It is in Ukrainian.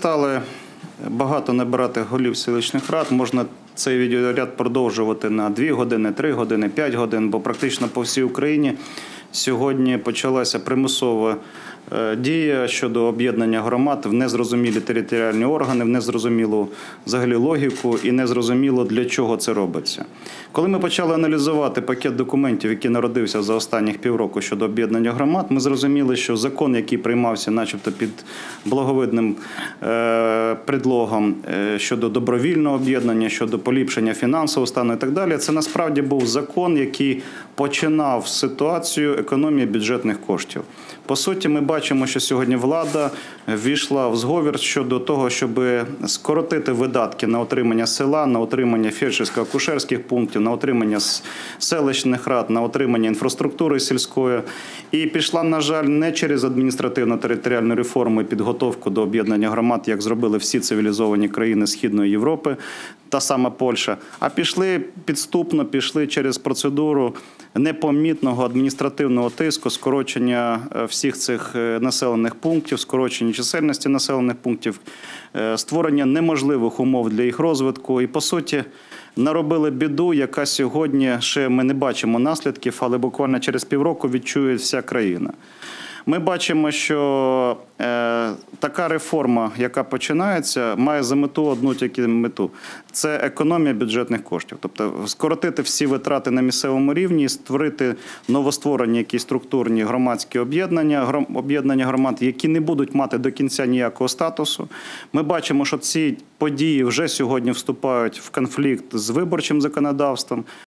перестали багато набирати голів селищних рад. Можна цей відеоряд продовжувати на 2 години, 3 години, 5 годин, бо практично по всій Україні сьогодні почалася примусова дія щодо об'єднання громад в незрозумілі територіальні органи, в незрозумілу взагалі логіку і незрозуміло, для чого це робиться. Коли ми почали аналізувати пакет документів, який народився за останніх півроку щодо об'єднання громад, ми зрозуміли, що закон, який приймався начебто під благовидним предлогом щодо добровільного об'єднання, щодо поліпшення фінансового стану і так далі, це насправді був закон, який починав ситуацію економії бюджетних коштів. По суті, ми бачимо, що сьогодні влада ввійшла в зговір щодо того, щоб скоротити видатки на утримання села, на утримання фельдшерсько-акушерських пунктів, на утримання селищних рад, на утримання інфраструктури сільської. І пішла, на жаль, не через адміністративно-територіальну реформу і підготовку до об'єднання громад, як зробили всі цивілізовані країни Східної Європи, та сама Польща, а пішли підступно, пішли через процедуру непомітного адміністративного тиску, скорочення всіх цих населених пунктів, скорочення чисельності населених пунктів, створення неможливих умов для їх розвитку і, по суті, наробили біду, яка сьогодні ще ми не бачимо наслідків, але буквально через півроку відчує вся країна. Ми бачимо, що така реформа, яка починається, має за мету одну тільки мету – це економія бюджетних коштів. Тобто скоротити всі витрати на місцевому рівні і створити новостворені якісь структурні громадські об'єднання громад, які не будуть мати до кінця ніякого статусу. Ми бачимо, що ці події вже сьогодні вступають в конфлікт з виборчим законодавством.